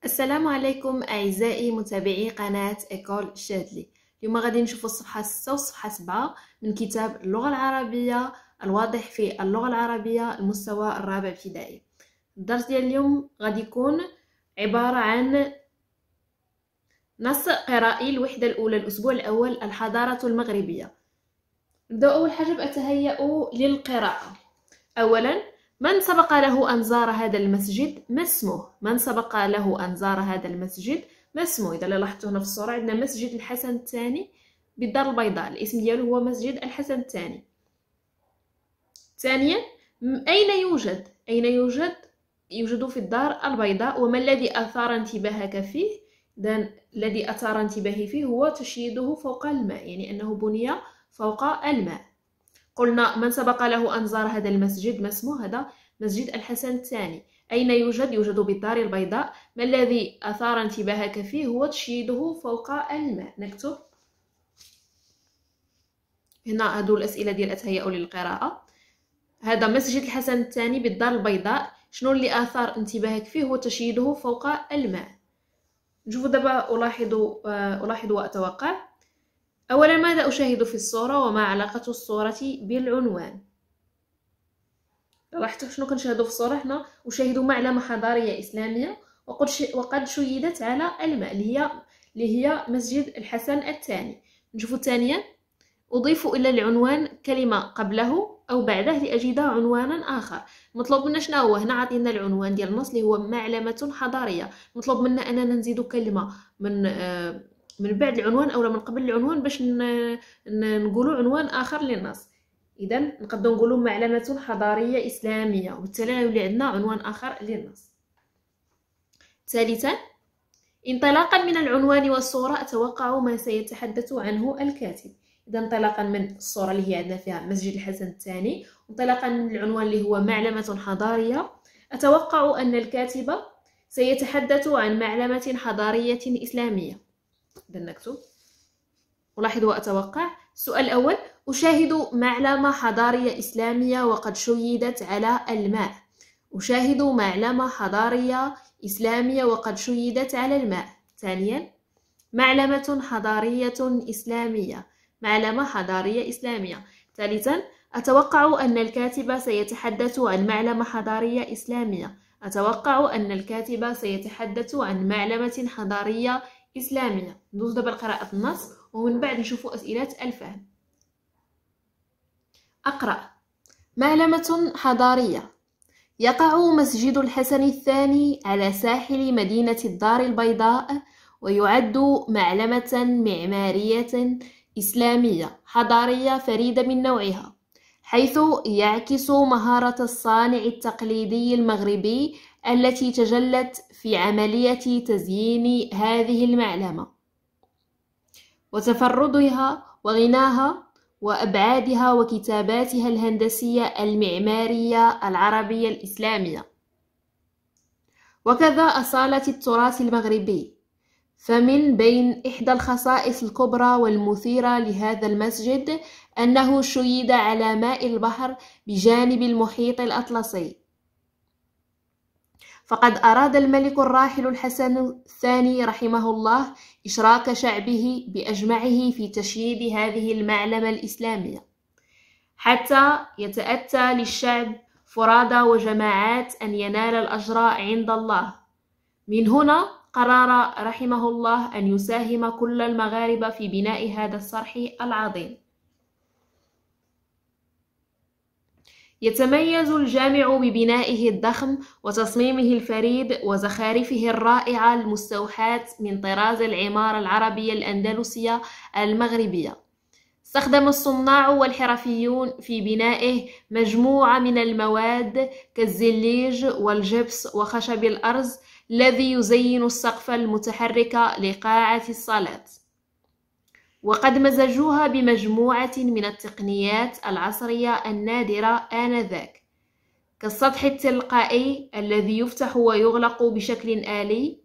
السلام عليكم أعزائي متابعي قناة إيكول شادلي. اليوم غادي نشوفوا الصفحة 6 والصفحة 7 من كتاب اللغة العربية الواضح في اللغة العربية المستوى الرابع ابتدائي. الدرس ديال اليوم غادي يكون عبارة عن نص قرائي الوحدة الأولى الأسبوع الأول الحضارة المغربية. نبدأ أول حاجة بأتهيأ للقراءة. أولا، من سبق له أن زار هذا المسجد؟ ما اسمه؟ من سبق له أن زار هذا المسجد؟ ما اسمه؟ إذا لاحظتوا هنا في الصورة عندنا مسجد الحسن الثاني بالدار البيضاء، الاسم ديالو هو مسجد الحسن الثاني. ثانيا، أين يوجد؟ أين يوجد؟ يوجد في الدار البيضاء. وما الذي أثار انتباهك فيه؟ إذن الذي أثار انتباهي فيه هو تشييده فوق الماء، يعني أنه بني فوق الماء. قلنا من سبق له أن زار هذا المسجد، ما اسمه؟ هذا مسجد الحسن الثاني. أين يوجد؟ يوجد بالدار البيضاء. ما الذي أثار انتباهك فيه؟ هو تشييده فوق الماء. نكتب هنا هادو الأسئلة ديال أتهيأ للقراءة. هذا مسجد الحسن الثاني بالدار البيضاء، شنو اللي أثار انتباهك فيه؟ هو تشييده فوق الماء. نشوفوا دابا ألاحظ وأتوقع. أولا، ماذا أشاهد في الصورة وما علاقة الصورة بالعنوان؟ لاحظتوا شنو كنشاهدوا في الصورة؟ هنا أشاهد معلمة حضارية إسلامية وقد شيدت على الماء اللي هي مسجد الحسن الثاني. نشوفوا ثانيا، أضيف إلى العنوان كلمة قبله أو بعده لأجد عنوانا آخر. مطلوب منا شنو هو؟ هنا عطينا العنوان ديال النص اللي هو معلمة حضارية، مطلوب منا أننا نزيد كلمة من بعد العنوان أو من قبل العنوان باش نقولوا عنوان آخر للنص. إذا نقدروا نقولوا معلمة حضارية إسلامية، وبالتالي يولي عندنا عنوان آخر للنص. ثالثا، انطلاقا من العنوان والصورة أتوقع ما سيتحدث عنه الكاتب. إذا انطلاقا من الصورة اللي هي عندنا فيها مسجد الحسن الثاني، انطلاقا من العنوان اللي هو معلمة حضارية، أتوقع أن الكاتب سيتحدث عن معلمة حضارية إسلامية. إذا نكتب ألاحظ وأتوقع. السؤال الأول، أشاهد معلمة حضارية إسلامية وقد شيدت على الماء. أشاهد معلمة حضارية إسلامية وقد شيدت على الماء. ثانيا، معلمة حضارية إسلامية، معلمة حضارية إسلامية. ثالثا، أتوقع أن الكاتب سيتحدث عن معلمة حضارية إسلامية. أتوقع أن الكاتب سيتحدث عن معلمة حضارية إسلامية. ندوز دابا لقراءة النص ومن بعد نشوفوا أسئلة الفهم. أقرأ. معلمة حضارية. يقع مسجد الحسن الثاني على ساحل مدينة الدار البيضاء، ويعد معلمة معمارية إسلامية حضارية فريدة من نوعها، حيث يعكس مهارة الصانع التقليدي المغربي التي تجلت في عملية تزيين هذه المعلمة وتفردها وغناها وأبعادها وكتاباتها الهندسية المعمارية العربية الإسلامية، وكذا أصالة التراث المغربي. فمن بين إحدى الخصائص الكبرى والمثيرة لهذا المسجد أنه شيد على ماء البحر بجانب المحيط الأطلسي. فقد أراد الملك الراحل الحسن الثاني رحمه الله إشراك شعبه بأجمعه في تشييد هذه المعلمة الإسلامية، حتى يتأتى للشعب فرادى وجماعات أن ينال الأجر عند الله. من هنا قرر رحمه الله أن يساهم كل المغاربة في بناء هذا الصرح العظيم. يتميز الجامع ببنائه الضخم وتصميمه الفريد وزخارفه الرائعة المستوحاة من طراز العمارة العربية الأندلسية المغربية. استخدم الصناع والحرفيون في بنائه مجموعة من المواد كالزليج والجبس وخشب الأرز الذي يزين السقف المتحرك لقاعة الصلاة، وقد مزجوها بمجموعة من التقنيات العصرية النادرة آنذاك، كالسطح التلقائي الذي يفتح ويغلق بشكل آلي.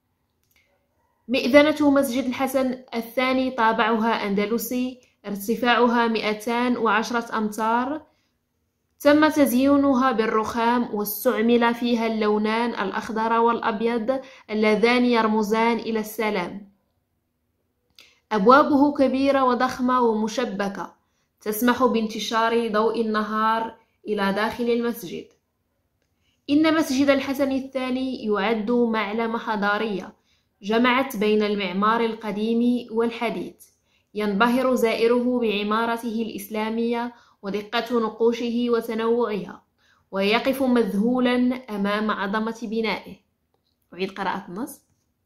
مئذنة مسجد الحسن الثاني طابعها أندلسي، ارتفاعها 210 أمتار، تم تزيينها بالرخام واستعمل فيها اللونان الأخضر والأبيض اللذان يرمزان إلى السلام. أبوابه كبيرة وضخمة ومشبكة تسمح بانتشار ضوء النهار إلى داخل المسجد. إن مسجد الحسن الثاني يعد معلمة حضارية جمعت بين المعمار القديم والحديث. ينبهر زائره بعمارته الإسلامية ودقة نقوشه وتنوعها، ويقف مذهولا أمام عظمة بنائه. أعيد قراءة النص.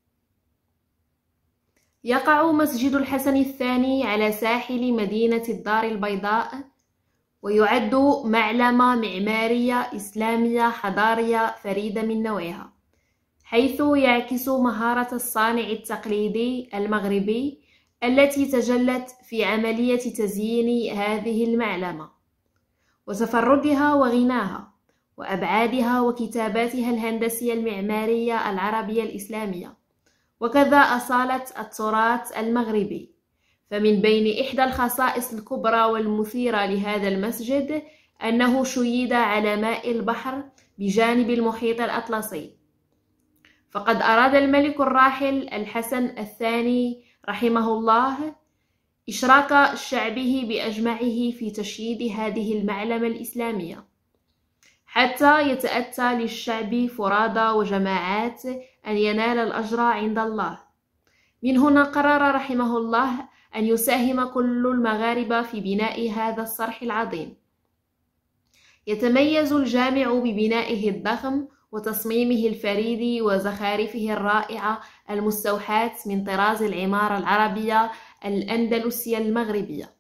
يقع مسجد الحسن الثاني على ساحل مدينة الدار البيضاء، ويعد معلمة معمارية إسلامية حضارية فريدة من نوعها، حيث يعكس مهارة الصانع التقليدي المغربي التي تجلت في عملية تزيين هذه المعلمة، وتفردها وغناها وأبعادها وكتاباتها الهندسية المعمارية العربية الإسلامية، وكذا أصالة التراث المغربي. فمن بين إحدى الخصائص الكبرى والمثيرة لهذا المسجد أنه شيد على ماء البحر بجانب المحيط الأطلسي. فقد أراد الملك الراحل الحسن الثاني رحمه الله إشراك شعبه بأجمعه في تشييد هذه المعلمة الإسلامية، حتى يتأتى للشعب فرادى وجماعات أن ينال الأجر عند الله. من هنا قرر رحمه الله أن يساهم كل المغاربة في بناء هذا الصرح العظيم. يتميز الجامع ببنائه الضخم وتصميمه الفريد وزخارفه الرائعة المستوحاة من طراز العمارة العربية الأندلسية المغربية.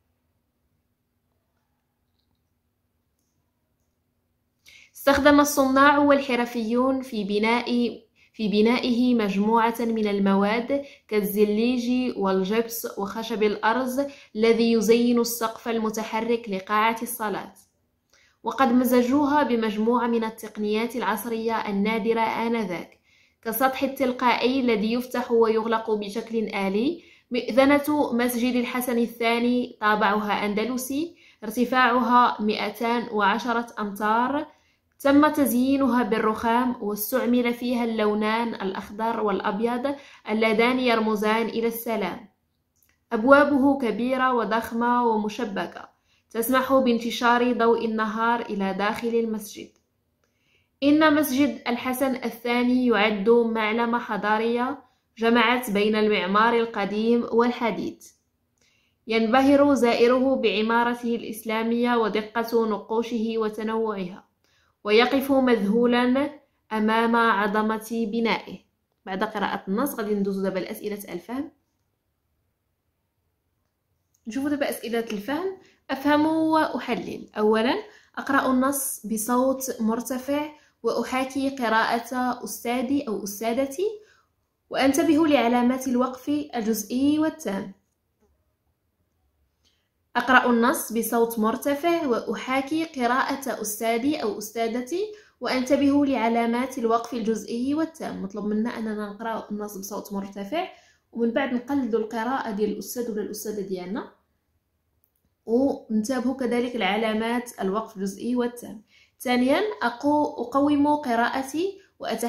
استخدم الصناع والحرفيون في بنائه مجموعة من المواد كالزليج والجبس وخشب الأرز الذي يزين السقف المتحرك لقاعة الصلاة، وقد مزجوها بمجموعة من التقنيات العصرية النادرة آنذاك، كالسطح التلقائي الذي يفتح ويغلق بشكل آلي. مئذنة مسجد الحسن الثاني طابعها أندلسي، ارتفاعها 210 أمتار، تم تزيينها بالرخام واستعمل فيها اللونان الأخضر والأبيض اللذان يرمزان إلى السلام. أبوابه كبيرة وضخمة ومشبكة تسمح بانتشار ضوء النهار إلى داخل المسجد. إن مسجد الحسن الثاني يعد معلمة حضارية جمعت بين المعمار القديم والحديث. ينبهر زائره بعمارته الإسلامية ودقة نقوشه وتنوعها، ويقف مذهولا أمام عظمة بنائه. بعد قراءة النص غادي ندوزو دابا لأسئلة الفهم. نشوفو دابا أسئلة الفهم. أفهم وأحلل. أولا، أقرأ النص بصوت مرتفع وأحاكي قراءة أستاذي أو أستاذتي، وأنتبه لعلامات الوقف الجزئي والتام. أقرأ النص بصوت مرتفع وأحاكي قراءة أستاذي أو أستاذتي، وأنتبه لعلامات الوقف الجزئي والتام. مطلوب منا أننا نقرأ النص بصوت مرتفع، ومن بعد نقلد القراءة ديال الأستاذ ولا الأستاذة ديالنا، وننتبه كذلك لعلامات الوقف الجزئي والتام. ثانيا، أقوم قراءتي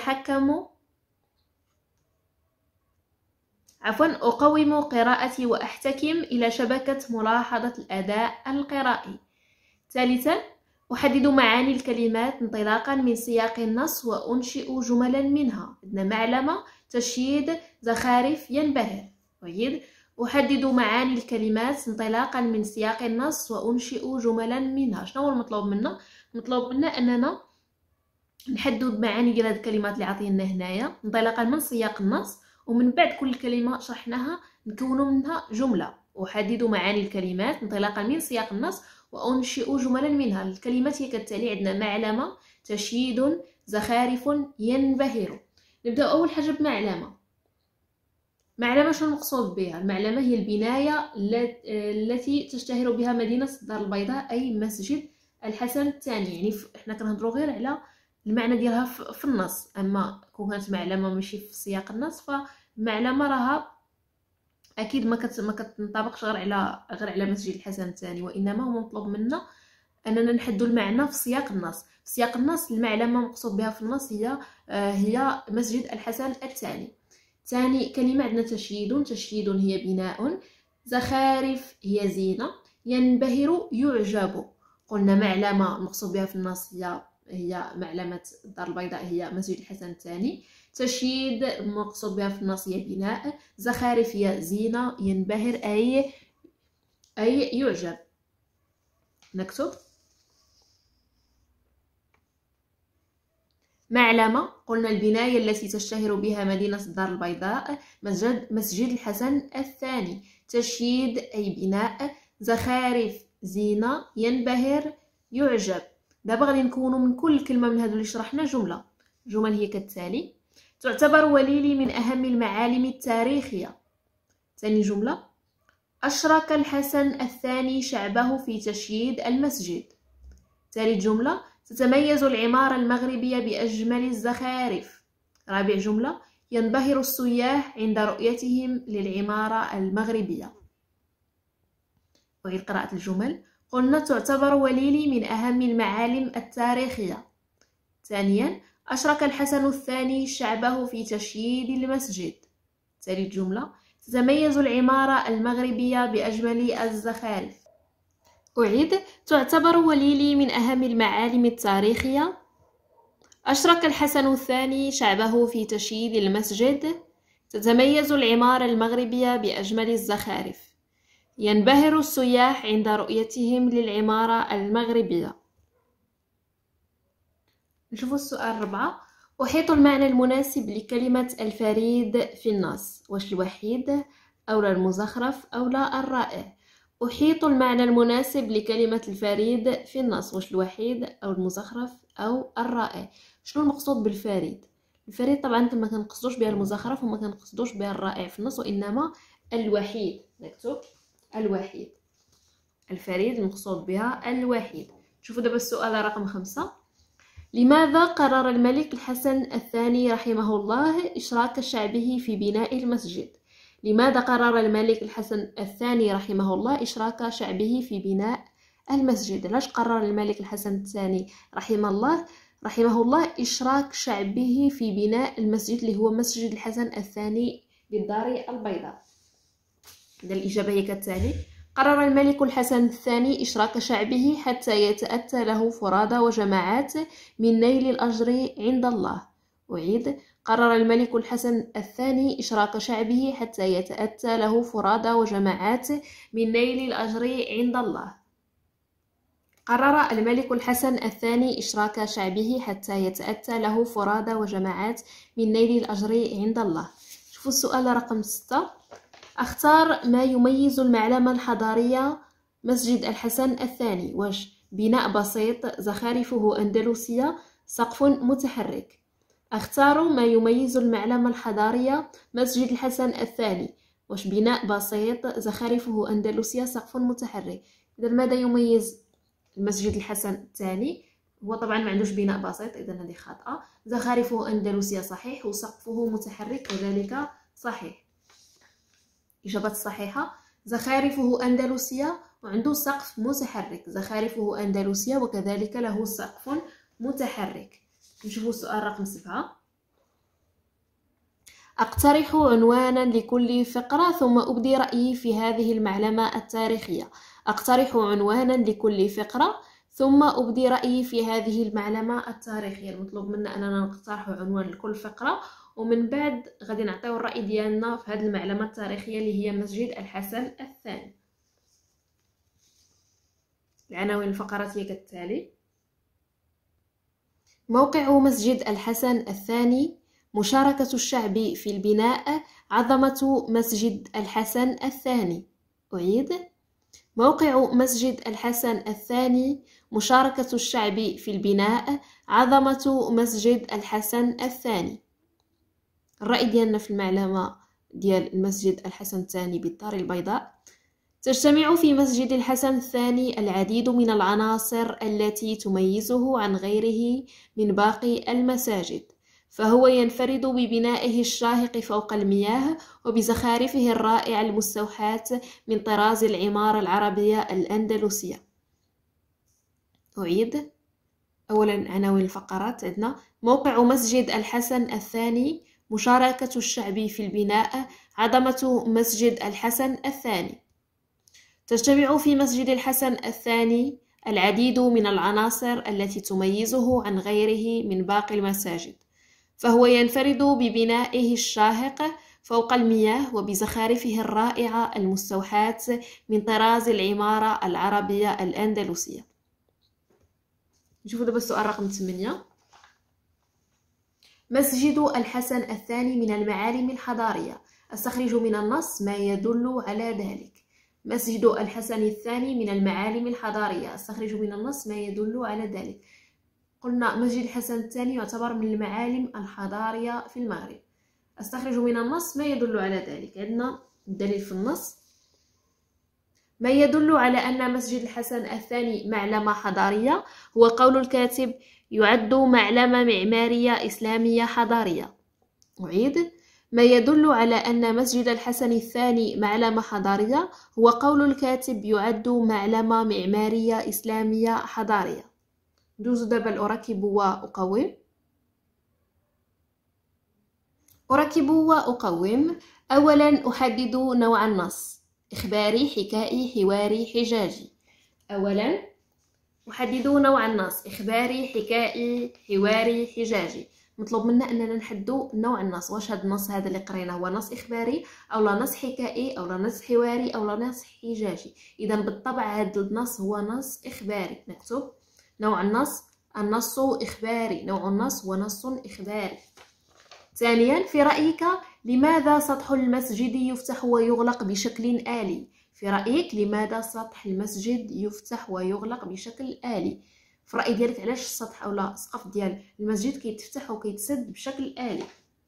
أقوم قراءتي وأحتكم إلى شبكة ملاحظة الأداء القرائي. ثالثا، أحدد معاني الكلمات انطلاقا من سياق النص وأنشئ جملا منها. عندنا معلمة، تشييد، زخارف، ينبهر. أحدد معاني الكلمات انطلاقا من سياق النص وأنشئ جملا منها. شنو هو المطلوب منا؟ المطلوب منا أننا نحدد معاني ديال هاد الكلمات اللي عطينا هنايا انطلاقا من سياق النص، ومن بعد كل كلمة شرحناها نكونوا منها جملة. أحدد معاني الكلمات انطلاقا من سياق النص وأنشئ جملا منها. الكلمات هي كالتالي: عندنا معلمة، تشييد، زخارف، ينبهر. نبدأ أول حاجة بمعلمة. معلمة شنو المقصود بها؟ المعلمة هي البناية التي تشتهر بها مدينة الدار البيضاء، أي مسجد الحسن الثاني. يعني احنا كنهضروا غير على المعنى ديالها في النص، اما كون كانت معلمه ماشي في سياق النص فمعلمه راها اكيد ما كتنطبقش غير على مسجد الحسن الثاني، وانما هو مطلوب منا أننا نحدوا المعنى في سياق النص. في سياق النص المعلمة مقصود بها في النص هي مسجد الحسن الثاني. ثاني كلمة عندنا تشييد. تشييد هي بناء. زخارف هي زينة. ينبهر يعجب. قلنا معلمة المقصود بها في النص هي معلمة الدار البيضاء، هي مسجد الحسن الثاني. تشييد المقصود بها في النص هي بناء. زخارف هي زينة. ينبهر أي يعجب. نكتب معلمة. قلنا البناية التي تشتهر بها مدينة الدار البيضاء مسجد الحسن الثاني. تشييد أي بناء. زخارف زينة. ينبهر يعجب. دابا غادي نكونوا من كل كلمة من هادو اللي شرحنا جمل هي كالتالي: تعتبر وليلي من أهم المعالم التاريخية. ثاني جملة: أشرك الحسن الثاني شعبه في تشييد المسجد. ثالث جملة: تتميز العمارة المغربية بأجمل الزخارف. رابع جملة: ينبهر السياح عند رؤيتهم للعمارة المغربية. أعيد قراءة الجمل. قلنا تعتبر وليلي من أهم المعالم التاريخية. ثانيا: أشرك الحسن الثاني شعبه في تشييد المسجد. ثالث جملة: تتميز العمارة المغربية بأجمل الزخارف. أعيد. تعتبر وليلي من أهم المعالم التاريخية. أشرك الحسن الثاني شعبه في تشييد المسجد. تتميز العمارة المغربية بأجمل الزخارف. ينبهر السياح عند رؤيتهم للعمارة المغربية. نشوف السؤال 4. أحيط المعنى المناسب لكلمة الفريد في النص. واش الوحيد أو المزخرف أو الرائع؟ أحيط المعنى المناسب لكلمة الفريد في النص. واش الوحيد أو المزخرف أو الرائع؟ شنو المقصود بالفريد؟ الفريد طبعا ما كنقصدوش بها المزخرف وما كنقصدوش بها الرائع في النص، وإنما الوحيد. نكتب الوحيد. الفريد المقصود بها الوحيد. شوفوا دابا السؤال رقم 5. لماذا قرر الملك الحسن الثاني رحمه الله إشراك شعبه في بناء المسجد؟ لماذا قرر الملك الحسن الثاني رحمه الله إشراك شعبه في بناء المسجد؟ علاش قرر الملك الحسن الثاني رحمه الله إشراك شعبه في بناء المسجد اللي هو مسجد الحسن الثاني بالدار البيضاء؟ الإجابة هي كالتالي: قرر الملك الحسن الثاني إشراك شعبه حتى يتأتى له فرادى وجماعات من نيل الأجر عند الله. أعيد. قرر الملك الحسن الثاني إشراك شعبه حتى يتأتى له فرادى وجماعات من نيل الأجر عند الله. قرر الملك الحسن الثاني إشراك شعبه حتى يتأتى له فرادى وجماعات من نيل الأجر عند الله. شوفوا السؤال رقم 6. اختار ما يميز المعلمة الحضارية مسجد الحسن الثاني. واش بناء بسيط، زخارفه أندلسية، سقف متحرك؟ اختاروا ما يميز المعلمة الحضارية مسجد الحسن الثاني. واش بناء بسيط، زخارفه أندلسية، سقف متحرك؟ إذا ماذا يميز المسجد الحسن الثاني؟ هو طبعا ما عندوش بناء بسيط، إذا هذه خاطئة. زخارفه أندلسية صحيح، وسقفه متحرك كذلك صحيح. إجابة الصحيحة: زخارفه أندلسية وعنده سقف متحرك. زخارفه أندلسية وكذلك له سقف متحرك. نشوفوا السؤال رقم 7. أقترح عنوانا لكل فقرة ثم أبدي رأيي في هذه المعلمة التاريخية. أقترح عنوانا لكل فقرة ثم أبدي رأيي في هذه المعلمة التاريخية. المطلوب منا أننا نقترح عنوان لكل فقرة، ومن بعد غادي نعطيو الرأي ديالنا في هذه المعلمة التاريخية اللي هي مسجد الحسن الثاني. العناوين الفقرات هي كالتالي: موقع مسجد الحسن الثاني، مشاركة الشعب في البناء، عظمة مسجد الحسن الثاني. أعيد. موقع مسجد الحسن الثاني، مشاركة الشعب في البناء، عظمة مسجد الحسن الثاني. الرأي ديالنا في المعلمة ديال المسجد الحسن الثاني بالدار البيضاء: تجتمع في مسجد الحسن الثاني العديد من العناصر التي تميزه عن غيره من باقي المساجد، فهو ينفرد ببنائه الشاهق فوق المياه وبزخارفه الرائعة المستوحاة من طراز العمارة العربية الأندلسية. أعيد. أولا عناوين الفقرات عندنا: موقع مسجد الحسن الثاني، مشاركة الشعب في البناء، عظمة مسجد الحسن الثاني. تجتمع في مسجد الحسن الثاني العديد من العناصر التي تميزه عن غيره من باقي المساجد، فهو ينفرد ببنائه الشاهق فوق المياه وبزخارفه الرائعة المستوحاة من طراز العمارة العربية الأندلسية. نشوفوا دابا السؤال رقم 8. مسجد الحسن الثاني من المعالم الحضارية، استخرج من النص ما يدل على ذلك. مسجد الحسن الثاني من المعالم الحضارية، استخرج من النص ما يدل على ذلك. قلنا مسجد الحسن الثاني يعتبر من المعالم الحضارية في المغرب، استخرج من النص ما يدل على ذلك. عندنا الدليل في النص: ما يدل على أن مسجد الحسن الثاني معلمة حضارية هو قول الكاتب: يعد معلمة معمارية إسلامية حضارية. أعيد: ما يدل على أن مسجد الحسن الثاني معلمة حضارية هو قول الكاتب: يعد معلمة معمارية إسلامية حضارية. ندوز دابا لأركب وأقوم. أركب وأقوم. أولا أحدد نوع النص: إخباري، حكائي، حواري، حجاجي. أولا أحدد نوع النص: إخباري، حكائي، حواري، حجاجي. مطلوب منا أننا نحدو نوع النص. واش هذا النص هذا اللي قريناه هو نص إخباري أو لا نص حكائي أو لا نص حواري أو لا نص حجاجي؟ إذا بالطبع هذا النص هو نص إخباري. نكتب نوع النص: النص إخباري. نوع النص هو نص إخباري. ثانيا، في رأيك لماذا سطح المسجد يفتح ويغلق بشكل آلي؟ في رأيك لماذا سطح المسجد يفتح ويغلق بشكل آلي؟ في رأي ديالك علاش السطح أو السقف ديال المسجد كيتفتح وكيتسد بشكل آلي؟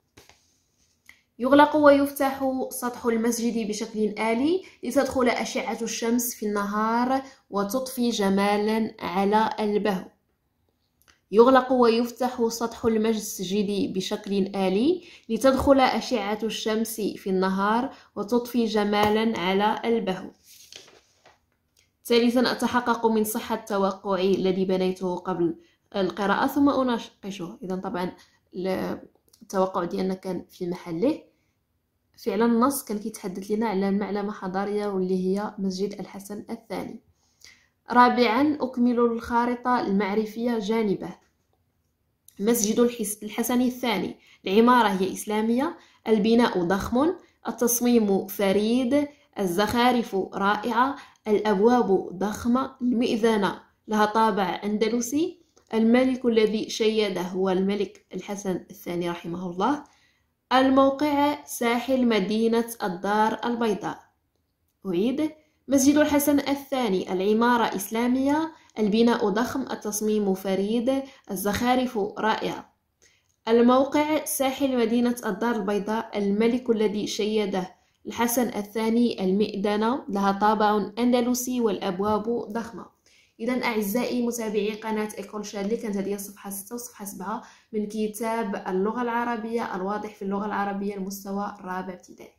يغلق ويفتح سطح المسجد بشكل آلي لتدخل أشعة الشمس في النهار وتضفي جمالا على البهو. يغلق ويفتح سطح المسجد بشكل آلي لتدخل أشعة الشمس في النهار وتضفي جمالا على البهو. ثالثا، أتحقق من صحة توقعي الذي بنيته قبل القراءة ثم أناقشه. إذا طبعا التوقع ديالنا كان في محله. فعلا النص كان كيتحدث لنا على معلمة حضارية واللي هي مسجد الحسن الثاني. رابعا، أكمل الخارطة المعرفية جانبه. مسجد الحسن الثاني، العمارة هي إسلامية، البناء ضخم، التصميم فريد، الزخارف رائعة، الأبواب ضخمة، المئذنة لها طابع أندلسي، الملك الذي شيده هو الملك الحسن الثاني رحمه الله، الموقع ساحل مدينة الدار البيضاء. أعيد: مسجد الحسن الثاني، العمارة إسلامية، البناء ضخم، التصميم فريد، الزخارف رائعة، الموقع ساحل مدينة الدار البيضاء، الملك الذي شيده الحسن الثاني، المئذنة لها طابع أندلسي، والأبواب ضخمة. إذا أعزائي متابعي قناة إيكول شادلي، كانت هذه الصفحة 6 وصفحة 7 من كتاب اللغة العربية الواضح في اللغة العربية المستوى الرابع ابتدائي.